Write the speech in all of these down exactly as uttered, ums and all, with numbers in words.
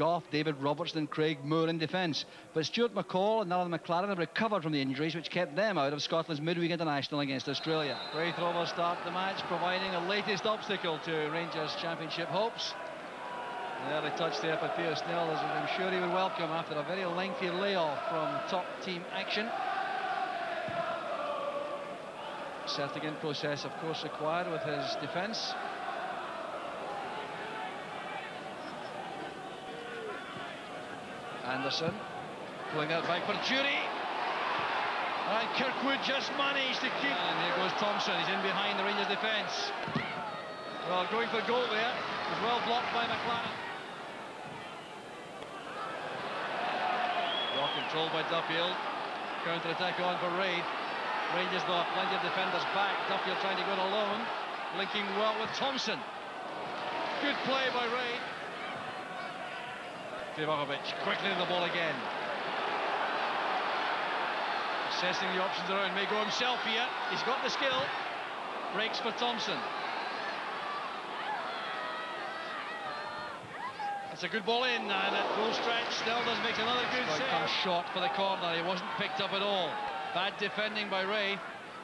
Gough, David Robertson and Craig Moore in defence. But Stuart McCall and Alan McLaren have recovered from the injuries which kept them out of Scotland's midweek international against Australia. Raith Rovers start the match, providing a latest obstacle to Rangers Championship hopes. The early touch there for Peter Snell, as I'm sure he would welcome after a very lengthy layoff from top team action. Settling in process, of course, required with his defence. Anderson pulling that back for Jury. And Kirkwood just managed to keep. And here goes Thompson, he's in behind the Rangers defence. Well, going for goal there, was well blocked by McLaren. Well controlled by Duffield. Counter-attack on for Raith. Rangers though have plenty of defenders back. Duffield trying to go it alone. Linking well with Thompson. Good play by Raith. Krivokovic quickly to the ball again. Assessing the options around. May go himself here. He's got the skill. Breaks for Thompson. It's a good ball in, and at full stretch, Snellders makes another good save. Comes shot for the corner. He wasn't picked up at all. Bad defending by Raith.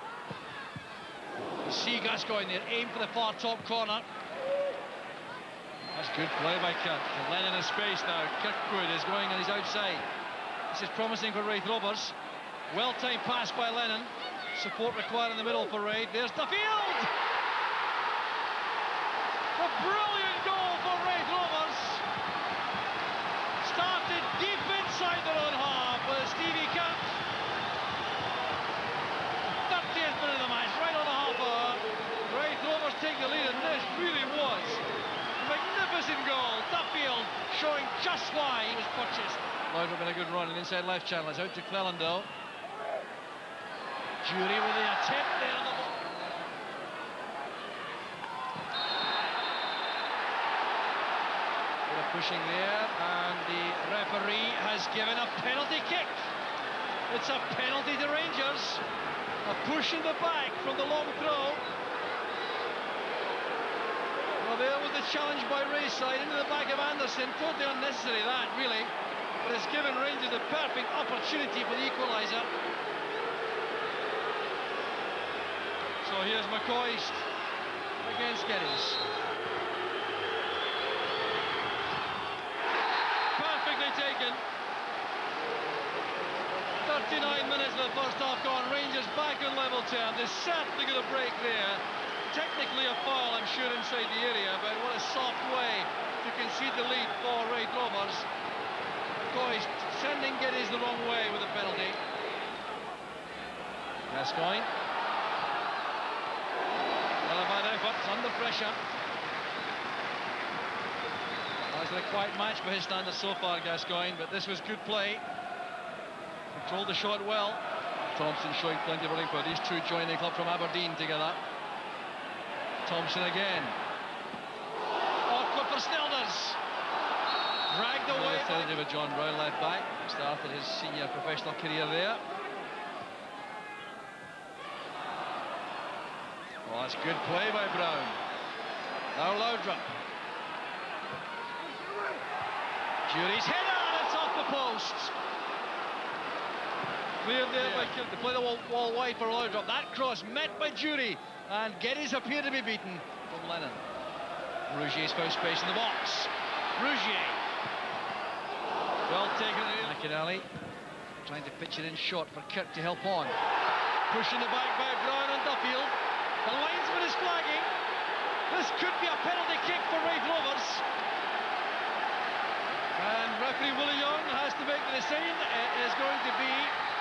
You see Gascoigne there, aim for the far top corner. That's good play by Kirk. And Lennon in space now. Kirkwood is going on his outside. This is promising for Raith Rovers. Well-timed pass by Lennon. Support required in the middle for Raith. There's Duffield! A brilliant goal for Raith Rovers. Started deep inside their own half with Stevie Camp. thirtieth minute of the match, right on the half hour. Raith Rovers take the lead, and this really was a magnificent goal. Duffield showing just why he was purchased. Laudrup in a good run, and inside left channel. It's out to Cleland though. Jury with the attempt there on the ball. Bit of pushing there, and the referee has given a penalty kick. It's a penalty to Rangers. A push in the back from the long throw. Well, there was the challenge by Ray's side into the back of Anderson. Totally unnecessary that, really. But it's given Rangers the perfect opportunity for the equaliser. So here's McCoist against Geddes. Perfectly taken. thirty-nine minutes of the first half gone. Rangers back on level term. They're certainly going to break there. Technically a foul, I'm sure, inside the area, but what a soft way to concede the lead for Raith Rovers. McCoist sending Geddes the wrong way with a penalty. Gascoigne. Well, a bad effort, under pressure. That's a quiet match for his standards so far, Gascoigne, but this was good play. Controlled the shot well. Thompson showing plenty of running for these two joining the club from Aberdeen together. Thompson again. Awkward for Snellders. Dragged away. With John Brown left back. Started his senior professional career there. Well, that's good play by Brown. Now Laudrup. Jury's header, and it's off the post. Cleared there yeah. by Kirk to play the wall, wall wide for Laudrup. That cross met by Jury, and Geddes appeared to be beaten from Lennon. Rougier's found space in the box. Rougier. Well taken. McInally trying to pitch it in short for Kirk to help on. Pushing the back by Brown and Duffield. The linesman is flagging. This could be a penalty kick for Raith Rovers. And referee Willie Young has to make the decision. It is going to be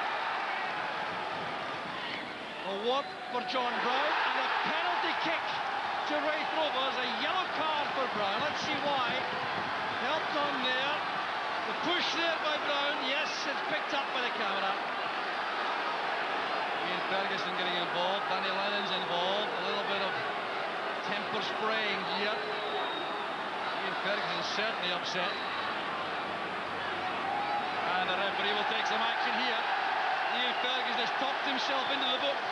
a walk for John Brown and a penalty kick to Raith Rovers. A yellow card for Brown. Let's see why. Helped on there. The push there by Brown. Yes, it's picked up by the camera. Ian Ferguson getting involved. Danny Lennon's involved. A little bit of temper spraying here. Ian Ferguson's certainly upset. And the referee will take some action here. Ian Ferguson has talked himself into the book.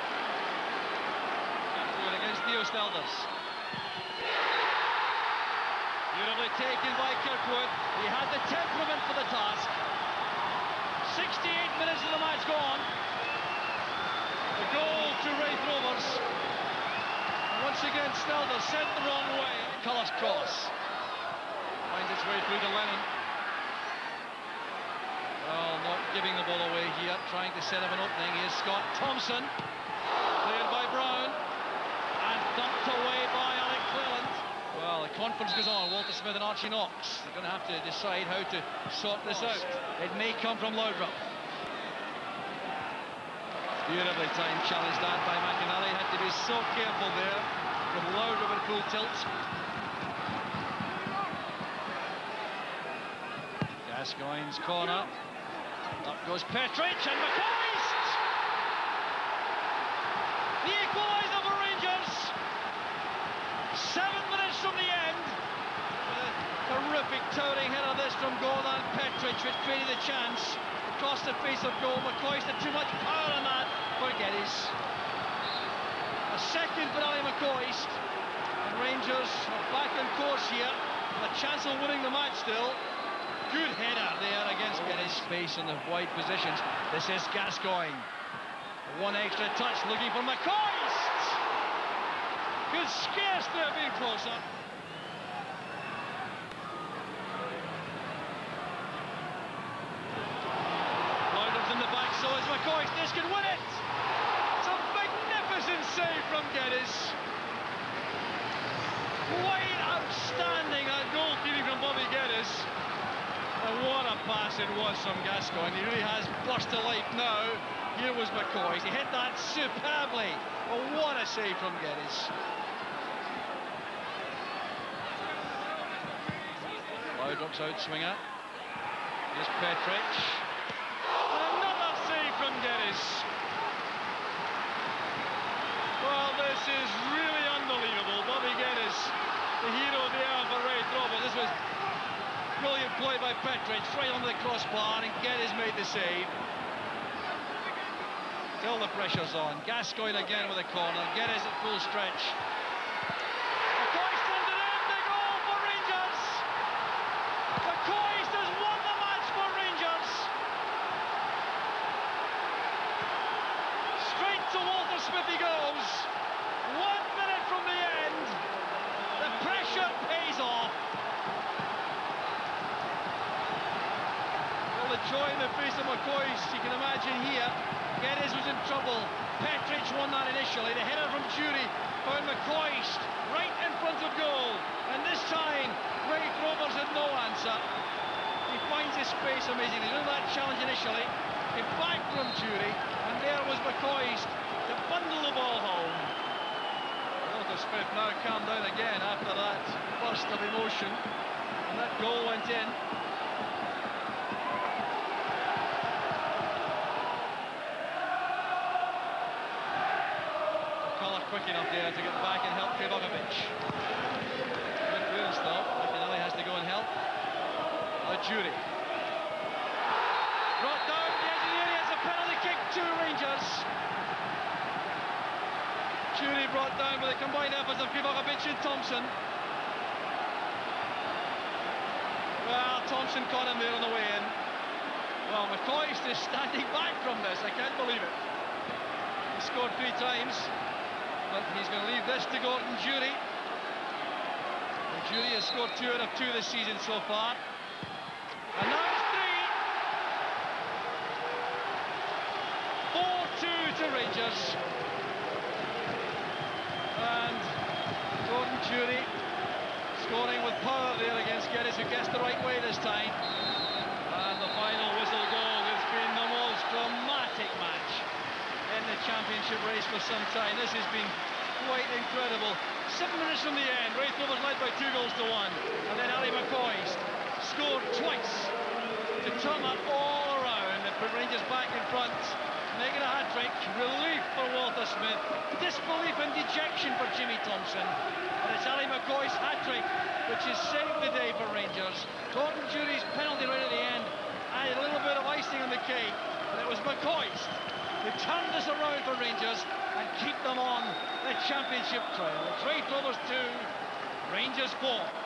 Against Theo Snellders. Beautifully taken by Kirkwood. He had the temperament for the task. sixty-eight minutes of the match gone. The goal to Raith Rovers. Once again, Snelders sent the wrong way. Cullis cross. Finds its way through to Lennon. Well, not giving the ball away here, trying to set up an opening. Here's Scott Thompson. Cleared by Brown. And dumped away by Alec Cleland. Well, the conference goes on. Walter Smith and Archie Knox. They're going to have to decide how to sort this out. It may come from Laudrup. Beautifully timed challenge that by McInally. Had to be so careful there with Laudrup at full tilt. Gascoigne's corner. Up goes Petric and McCoist. The equaliser for Rangers. Seven minutes from the end. A terrific towering header this from Gordon Petric, which created a chance. Across the face of goal, McCoist had too much power on that for Geddes. A second for Ali McCoist. And Rangers are back on course here. With a chance of winning the match still. Good header there against Geddes. Space in the wide positions. This is Gascoigne. One extra touch looking for McCoist. Could scarcely have been closer. Laudrup's in the back, so is McCoist. This could win it. It's a magnificent save from Geddes. Quite outstanding at goalkeeping from Bobby Geddes. And what a pass it was from Gascoigne. He really has burst to life now. Here was McCoist. He hit that superbly. But what a save from Geddes. Laudrup's out swinger. Here's Petric. Another save from Geddes. Well, this is really unbelievable. Bobby Geddes, the hero there for Raith Rovers. This was brilliant play by Petric, right on the crossbar, and Geddes made the save. Still the pressure's on. Gascoigne again with a corner. Geddes at full stretch. McCoist turned it in. The goal for Rangers. McCoist has won the match for Rangers. Straight to Walter Smith he goes. One minute from the end. The pressure pays off. Well, the joy in the face of McCoist, you can imagine here. Geddes was in trouble. Petric won that initially. The header from Jury found McCoist right in front of goal. And this time, Raith Rovers had no answer. He finds his space amazingly. He did that challenge initially. It back from Jury. And there was McCoist to bundle the ball home. Walter Smith now calmed down again after that burst of emotion. And that goal went in. Quick enough there to get back and help Trebojevic. Good clearance though. McInally has to go and help. A Jury. Brought down the edge of the area. It's a penalty kick to Rangers. Jury brought down with the combined efforts of Trebojevic and Thompson. Well, Thompson caught him there on the way in. Well, McCoist is standing back from this. I can't believe it. He scored three times. But he's going to leave this to Gordon Jury. And Jury has scored two out of two this season so far. And now it's three. four two to Rangers. And Gordon Jury scoring with power there against Geddes, who guessed the right way this time. And the final whistle goal. It's been the most dramatic match in the championship race for some time. This has been quite incredible. Seven minutes from the end, Raith Rovers led by two goals to one. And then Ali McCoist scored twice to turn that all around and put Rangers back in front. Making a hat-trick. Relief for Walter Smith. Disbelief and dejection for Jimmy Thompson. And it's Ali McCoist's hat-trick which has saved the day for Rangers. Gordon Jury's penalty right at the end added a little bit of icing on the cake. And it was McCoist who turned this around for Rangers and keep them on the championship trail. It's Raith Rovers two, Rangers four.